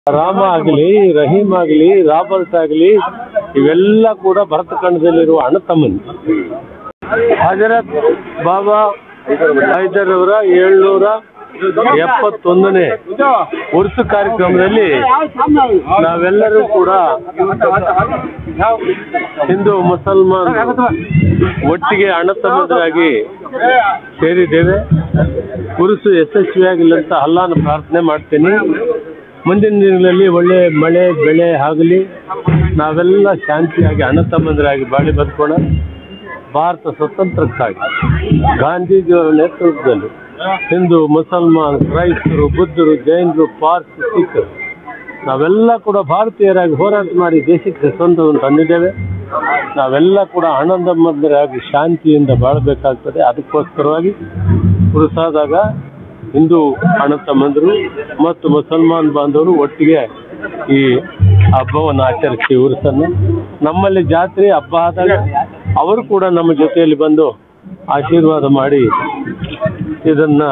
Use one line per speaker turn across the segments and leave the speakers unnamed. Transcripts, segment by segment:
ರಾಮ ಆಗಲಿ, ರಹೀಮ್ ಆಗಲಿ, ರಾಬರ್ಟ್ ಆಗಲಿ, ಇವೆಲ್ಲ ಕೂಡ ಭರತಖಂಡದಲ್ಲಿರುವ ಅಣ್ಣ ತಮ್ಮನ. ಹಜರತ್ ಬಾಬಾ ಹೈದರ್ ಅವರ 771ನೇ ಉರ್ಸು ಕಾರ್ಯಕ್ರಮದಲ್ಲಿ ನಾವೆಲ್ಲರೂ ಕೂಡ ಹಿಂದೂ ಮುಸಲ್ಮಾನ್ ಒಟ್ಟಿಗೆ ಅಣ್ಣ ತಮ್ಮಂದರಾಗಿ ಸೇರಿದ್ದೇವೆ. ಉರ್ಸು ಯಶಸ್ವಿಯಾಗಿಲ್ಲ ಅಂತ ಅಲ್ಲಾಹನ ಪ್ರಾರ್ಥನೆ ಮಾಡ್ತೇನೆ. ಮುಂದಿನ ದಿನಗಳಲ್ಲಿ ಒಳ್ಳೆ ಮಳೆ ಬೆಳೆ ಆಗಲಿ, ನಾವೆಲ್ಲ ಶಾಂತಿಯಾಗಿ ಅಣ್ಣ ತಮ್ಮಂದರಾಗಿ ಬಾಳಿ ಬದುಕೋಣ. ಭಾರತ ಸ್ವತಂತ್ರಕ್ಕಾಗಿ ಗಾಂಧೀಜಿಯವರ ನೇತೃತ್ವದಲ್ಲಿ ಹಿಂದೂ ಮುಸಲ್ಮಾನ್ ಕ್ರೈಸ್ತರು ಬುದ್ಧರು ಜೈನರು ಪಾರ್ಸಿ ಸಿಖ್ರು ನಾವೆಲ್ಲ ಕೂಡ ಭಾರತೀಯರಾಗಿ ಹೋರಾಟ ಮಾಡಿ ದೇಶಕ್ಕೆ ಸ್ವಂತವನ್ನು ತಂದಿದ್ದೇವೆ. ನಾವೆಲ್ಲ ಕೂಡ ಅಣ್ಣ ತಮ್ಮಂದರಾಗಿ ಶಾಂತಿಯಿಂದ ಬಾಳಬೇಕಾಗ್ತದೆ. ಅದಕ್ಕೋಸ್ಕರವಾಗಿ ಉರುಸಾದಾಗ ಹಿಂದೂ ಅಣ್ಣ ತಮ್ಮಂದರು ಮತ್ತು ಮುಸಲ್ಮಾನ್ ಬಾಂಧವರು ಒಟ್ಟಿಗೆ ಈ ಹಬ್ಬವನ್ನು ಆಚರಿಸಿ ಉರುಸನ್ನು. ನಮ್ಮಲ್ಲಿ ಜಾತ್ರೆ ಹಬ್ಬ ಆದಾಗ ಅವರು ಕೂಡ ನಮ್ಮ ಜೊತೆಯಲ್ಲಿ ಬಂದು ಆಶೀರ್ವಾದ ಮಾಡಿ ಇದನ್ನ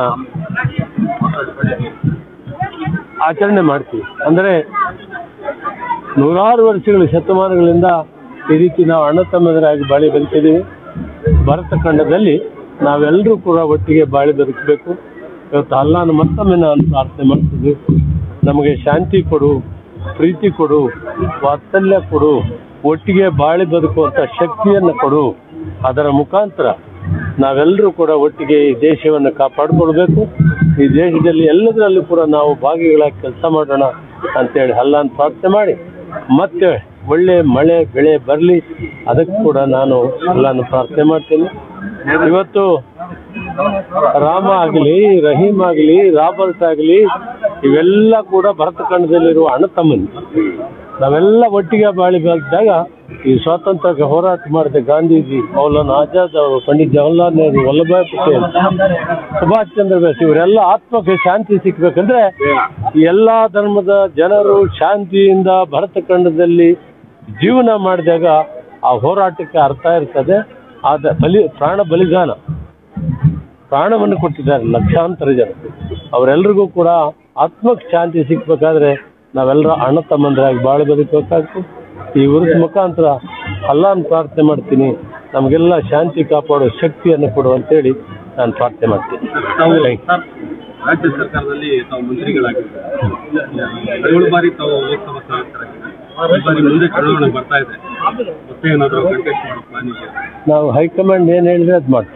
ಆಚರಣೆ ಮಾಡ್ತೀವಿ. ಅಂದರೆ ನೂರಾರು ವರ್ಷಗಳ ಶತಮಾನಗಳಿಂದ ಈ ರೀತಿ ನಾವು ಅಣ್ಣ ತಮ್ಮಂದರಾಗಿ ಬಾಳಿ ಬದುಕಿದ್ದೀವಿ. ಭರತಖಂಡದಲ್ಲಿ ನಾವೆಲ್ಲರೂ ಕೂಡ ಒಟ್ಟಿಗೆ ಬಾಳಿ ಬದುಕಬೇಕು. ಇವತ್ತು ಅಲ್ಲಾಹನ ಮತ್ತೊಮ್ಮೆ ನಾನು ಪ್ರಾರ್ಥನೆ ಮಾಡ್ತೀನಿ, ನಮಗೆ ಶಾಂತಿ ಕೊಡು, ಪ್ರೀತಿ ಕೊಡು, ವಾತ್ಸಲ್ಯ ಕೊಡು, ಒಟ್ಟಿಗೆ ಬಾಳಿ ಬದುಕುವಂಥ ಶಕ್ತಿಯನ್ನು ಕೊಡು. ಅದರ ಮುಖಾಂತರ ನಾವೆಲ್ಲರೂ ಕೂಡ ಒಟ್ಟಿಗೆ ಈ ದೇಶವನ್ನು ಕಾಪಾಡಿಕೊಳ್ಬೇಕು. ಈ ದೇಶದಲ್ಲಿ ಎಲ್ಲದರಲ್ಲೂ ಕೂಡ ನಾವು ಭಾಗಿಗಳಾಗಿ ಕೆಲಸ ಮಾಡೋಣ ಅಂತೇಳಿ ಅಲ್ಲಾಹನ ಪ್ರಾರ್ಥನೆ ಮಾಡಿ ಮತ್ತೆ ಒಳ್ಳೆ ಮಳೆ ಬೆಳೆ ಬರಲಿ, ಅದಕ್ಕೆ ಕೂಡ ನಾನು ಅಲ್ಲಾಹನ ಪ್ರಾರ್ಥನೆ ಮಾಡ್ತೇನೆ. ಇವತ್ತು ರಾಮ ಆಗಲಿ, ರಹೀಮ್ ಆಗಲಿ, ರಾಬರ್ಟ್ ಆಗಲಿ, ಇವೆಲ್ಲ ಕೂಡ ಭರತಖಂಡದಲ್ಲಿರುವ ಅಣ್ಣ ತಮ್ಮನ. ನಾವೆಲ್ಲ ಒಟ್ಟಿಗೆ ಬಾಳಿ ಬೆಳೆದಾಗ ಈ ಸ್ವಾತಂತ್ರ್ಯಕ್ಕೆ ಹೋರಾಟ ಮಾಡಿದ ಗಾಂಧೀಜಿ, ಮೌಲಾನಾ ಆಜಾದ್ ಅವರು, ಪಂಡಿತ್ ಜವಾಹರ್ಲಾಲ್ ನೆಹರು, ವಲ್ಲಭಾಯ್ ಪಟೇಲ್, ಸುಭಾಷ್ ಚಂದ್ರ ಬೋಸ್ ಇವರೆಲ್ಲ ಆತ್ಮಕ್ಕೆ ಶಾಂತಿ ಸಿಕ್ಬೇಕಂದ್ರೆ ಎಲ್ಲಾ ಧರ್ಮದ ಜನರು ಶಾಂತಿಯಿಂದ ಭರತಖಂಡದಲ್ಲಿ ಜೀವನ ಮಾಡಿದಾಗ ಆ ಹೋರಾಟಕ್ಕೆ ಅರ್ಥ ಇರ್ತದೆ. ಆದ ಪ್ರಾಣ ಬಲಿದಾನ, ಪ್ರಾಣವನ್ನು ಕೊಟ್ಟಿದ್ದಾರೆ ಲಕ್ಷಾಂತರ ಜನ. ಅವರೆಲ್ಲರಿಗೂ ಕೂಡ ಆತ್ಮಕ್ಕೆ ಶಾಂತಿ ಸಿಕ್ಬೇಕಾದ್ರೆ ನಾವೆಲ್ಲರೂ ಅಣ್ಣ ತಮ್ಮಂದರಾಗಿ ಬಾಳಿ ಬದುಕಬೇಕಾಗ್ತದೆ. ಈ ಉರುಸು ಮುಖಾಂತರ ಅಲ್ಲಾಹನ ಪ್ರಾರ್ಥನೆ ಮಾಡ್ತೀನಿ, ನಮಗೆಲ್ಲ ಶಾಂತಿ ಕಾಪಾಡೋ ಶಕ್ತಿಯನ್ನು ಕೊಡು ಅಂತೇಳಿ ನಾನು ಪ್ರಾರ್ಥನೆ ಮಾಡ್ತೀನಿ.
ರಾಜ್ಯ ಸರ್ಕಾರದಲ್ಲಿ ತಾವು ಮಂತ್ರಿಗಳಾಗಿದ್ದಾರೆ, 7 ಬಾರಿ ತಾವು ಲೋಕಸಭಾ ಸದಸ್ಯರಾಗಿದ್ದಾರೆ. ಮುಂದೆ ಚುನಾವಣೆ ಬರ್ತಾ ಇದೆ, ಮತ್ತೆ ಏನಾದರೂ ಕಂಟೆಸ್ಟ್ ಮಾಡೋ ಪ್ಲಾನ್ ಇದೆಯಾ?
ನಾವು ಹೈಕಮಾಂಡ್ ಏನು ಹೇಳಿದ್ರೆ ಅದು ಮಾಡ್ತೀವಿ.